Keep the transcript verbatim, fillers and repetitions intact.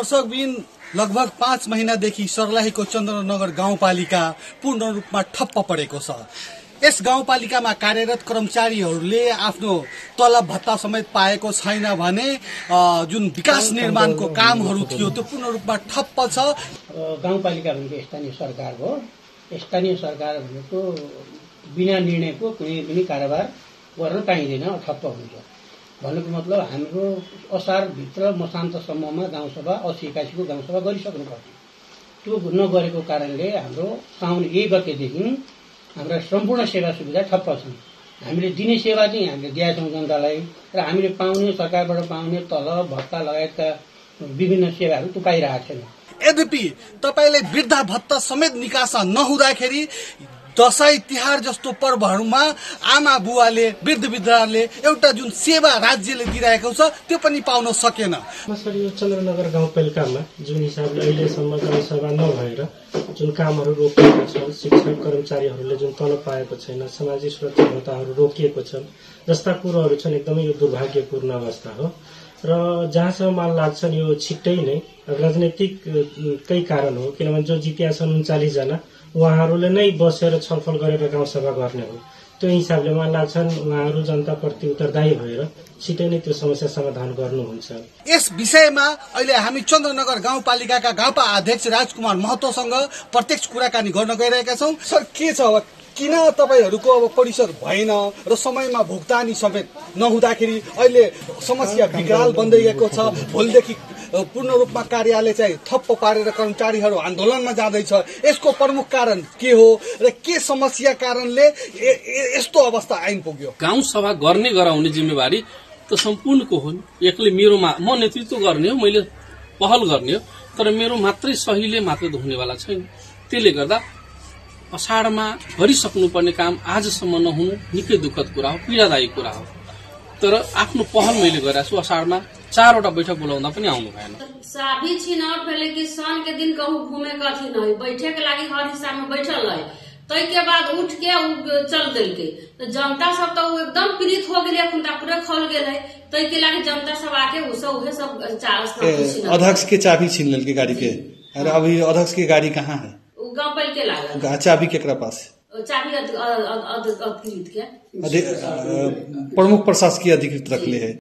दर्शकबिन लगभग पाँच महीनादेखि सर्लाहीको चन्द्रनगर गाउँपालिका पूर्ण रूपमा ठप्प परेको छ। यस गाउँपालिकामा कार्यरत कर्मचारीहरूले आफ्नो तलब भत्ता समेत पाएको छैन भने जुन विकास निर्माणको कामहरू थियो त्यो पूर्ण रूपमा ठप्प छ। गाउँपालिका भनेको स्थानीय सरकार हो। स्थानीय सरकार भनेको बिना निर्णयको कुनै पनि कारोबार गर्न पाइँदैन, ठप्प हुन्छ। भन्नुको मतलब हाम्रो असारभित्र मसान्तसम्ममा गाउँसभा अस्सी एकासीको गाउँसभा गरिसक्नु पर्थ्यो। त्यो नगरेको कारणले हाम्रो साउन एक गतेदेखि हाम्रा सम्पूर्ण सेवा सुविधा ठप्प छन्। हामीले दिने सेवा चाहिँ हामीले दिएका छौँ जनतालाई, र हामीले पाउने सरकारबाट पाउने तलब भत्ता लगायतका विभिन्न सेवाहरू त्यो पाइरहेको छैन। यद्यपि तपाईँले वृद्धा भत्ता समेत निकासा नहुँदाखेरि दशैं तिहार जस्तो पर्वहरूमा आमा बुवाले वृद्ध वृद्धाले एउटा जुन सेवा राज्यले दिइरहेको छ त्यो पनि पाउन सकेन। सर, यो चन्द्रनगर गाउँपालिकामा जुन हिसाबले अहिलेसम्म गाउँसभा नभएर जुन कामहरू रोकिएको छ, शिक्षक कर्मचारीहरूले जुन तलब पाएको छैन, सामाजिक सुरक्षा भत्ताहरू रोकिएको छन् जस्ता कुरोहरू छन्, एकदमै यो दुर्भाग्यपूर्ण अवस्था हो। र जहाँसम्म मलाई लाग्छ यो छिट्टै नै राजनैतिककै कारण हो, किनभने जो जितिया छन् उन्चालिस जना उहाँहरूले नै बसेर छलफल गरेर गाउँसभा गर्ने हो। त्यो हिसाबले मलाई लाग्छ उहाँहरू जनताप्रति उत्तरदायी भएर छिटै नै त्यो समस्या समाधान गर्नुहुन्छ। यस विषयमा अहिले हामी चन्द्रनगर गाउँपालिकाका गाउँपा अध्यक्ष राजकुमार महतोसँग प्रत्यक्ष कुराकानी गर्न गइरहेका छौँ। सर, के छ अब किन तपाईँहरूको अब परिसर भएन र समयमा भुक्तानी समेत नहुँदाखेरि अहिले समस्या विकराल बन्दै गएको छ। भोलिदेखि पूर्ण रूपमा कार्यालय चाहिँ ठप्प पारेर कर्मचारीहरू आन्दोलनमा जाँदैछ। यसको प्रमुख कारण के हो र के समस्या कारणले यस्तो अवस्था आइपुग्यो? गाउँ सभा गर्ने गराउने जिम्मेवारी त सम्पूर्णको हो। एक्लै मेरो म नेतृत्व गर्ने हो, मैले पहल गर्ने हो, तर मेरो मात्रै सहीले मात्रै हुनेवाला छैन। त्यसले गर्दा अषाढमा गरिसक्नुपर्ने काम आजसम्म नहुनु निकै दुःखद कुरा हो, पीडादायी कुरा हो। तर आफ्नो पहल मैले गरेको छु। अषाढमा चारवटा बैठक बोलाउँदा पनि आउनु भएन। साबी छिनौट पहले कि सन के दिन कहूँ घूमे कथी नहीं, बैठे के लागी हर हिस्सा में बैठल है। तई के बाद उठ के चल दिल के तो जनता सब तो एकदम पीड़ित हो गई, अखुनता पूरे खोल गए है। तई के लागी जनता सब आके उसे उहे सब अध्यक्ष के चाबी छीन लेल के गाड़ी के। अरे अभी अध्यक्ष की गाड़ी कहाँ है? गाँव पल के लागल। चाबी केकरा पास? चाबी अधिकृत के प्रमुख प्रशासकीय अधिकृत रखले है।